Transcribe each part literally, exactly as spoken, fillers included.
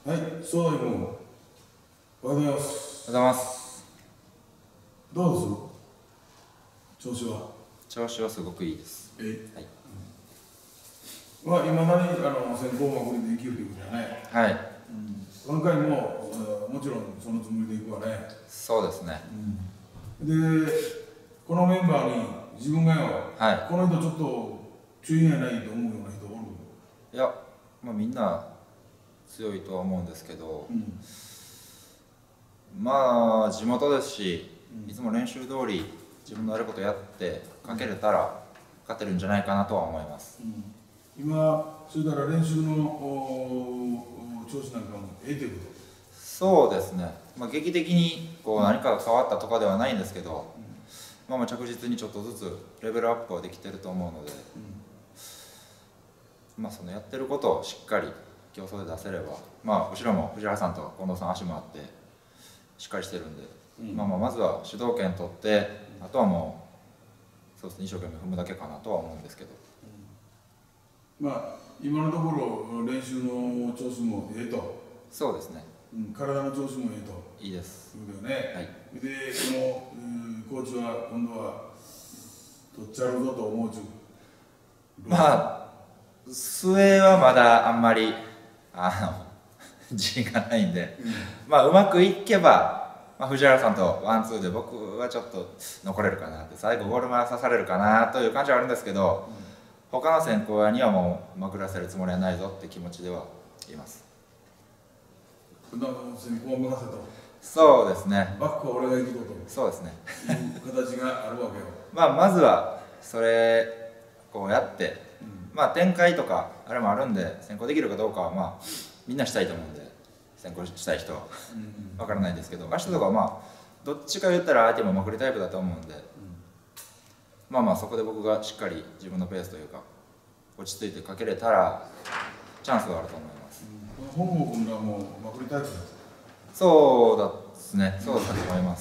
はい、そうだよ。おはようございます。 おはようございます。 どうです調子は？ 調子はすごくいいです。 えはい。 まあ、今何あの先行幕でできるということだね。 はい。 うん、今回も、うん、もちろんそのつもりでいくわね。 そうですね。 うん、で、このメンバーに自分がよ、 はい、 この人ちょっと注意がないと思うような人おる？ いや、まあ、みんな強いとは思うんですけど、うん、まあ地元ですし、いつも練習通り自分のやることやってかけれたら勝てるんじゃないかなとは思います。うん、 今、それから練習の調子なんかもええということ？ そうですね、まあ、劇的にこう何かが変わったとかではないんですけど、うん、まあまあ着実にちょっとずつレベルアップはできてると思うので、うん、まあそのやってることをしっかり競争で出せれば、まあ後ろも藤原さんと近藤さん足もあってしっかりしてるんで、うん、まあまあまずは主導権取って、あとはもうそうですね、一生懸命踏むだけかなとは思うんですけど、 うん、まあ今のところ練習の調子もええと。 そうですね、 うん、体の調子もええと。 いいです。 そうだよね。 はい、 でこの、うん、コーチは今度は取っちゃうぞと思うちゅう。 まあ末はまだあんまりあの自信がないんで、うん、まあうまくいけば、まあ、藤原さんとワンツーで僕はちょっと残れるかなって、最後ゴール前刺されるかなという感じはあるんですけど、うん、他の先行にはもうまくらせるつもりはないぞって気持ちではいます。 先行は任せと。 そうですね。 バックは俺が行くこと。 そうですね。 いう形があるわけよ。 まあまずはそれこうやって、うん、まあ展開とかあれもあるんで先行できるかどうかはまあみんなしたいと思うんで、先行したい人は分からないんですけど、明日とかはまあどっちか言ったら相手もまくりタイプだと思うんで、うん、まあまあそこで僕がしっかり自分のペースというか落ち着いてかけれたらチャンスがあると思います。 うん、本郷君がもうまくりタイプです。 そうですね、そうだと思います。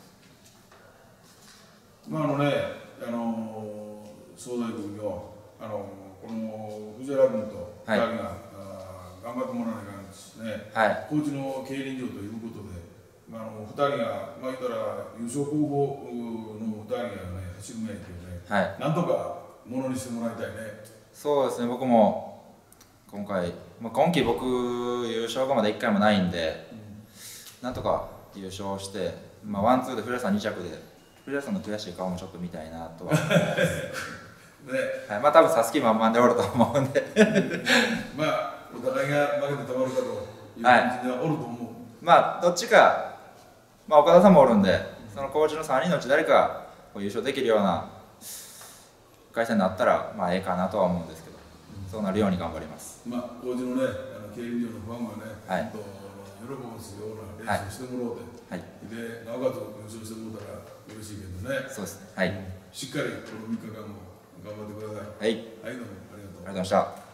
まああのね、あの総大君よ、あのこの藤原君とふたりが、はい、頑張ってもらわないかんですね、はい、コーチの競輪場ということで、まあ、あのふたりが、まあ、言ったら優勝候補のふたりがね、走るねんけどね、はい、なんとかものにしてもらいたいね。そうですね、僕も今回、まあ、今季僕優勝がまだいっかいもないんで、うん、なんとか優勝して、まあ、ワンツーで古谷さんに着で古谷さんの悔しい顔もちょっと見たいなとは思いますね、はい、まあ多分さすき満々でおると思うんでまあお互いが負けてたまるかという感じではおると思う、はい、まあどっちか、まあ、岡田さんもおるんで、そのコーチのさんにんのうち誰か優勝できるような回戦になったらまあええかなとは思うんですけど、うん、そうなるように頑張ります。まあコーチのね、あの競輪場のファンはね、はい、喜ばすような練習してもらおうと、はい、でなおかつ優勝してもらったら嬉しいけどね。そうですね、はい、しっかりこのみっかかんも頑張ってください。はい、はい、どうもありがとうございました。